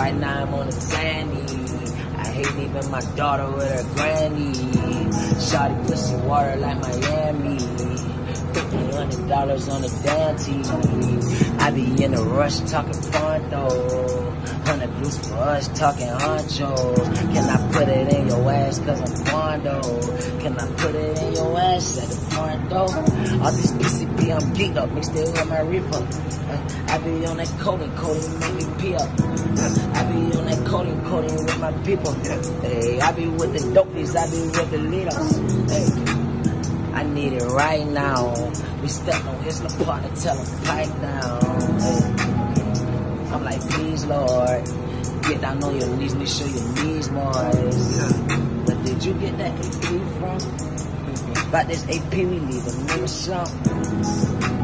Right now I'm on the sandy. I hate leaving my daughter with her granny. Shawty pussy water like Miami. $100 on the damn TV. I be in a rush talking Fondo. 100 blues for us talking honchos. Can I put it in your ass cause I'm Fondo? Can I put it in your ass at the Fondo? All this PCP I'm geeked up, mixed it with my reaper. I be on that coding make me pee up. I be on that coding with my people. Hey, I be with the dopies, I be with the leaders. Hey. I need it right now. We step on Isla Park and tell them pipe down. Hey. I'm like, please, Lord, get down on your knees, make sure your knees moist. But did you get that AP from? About this AP, we leave a nigga some.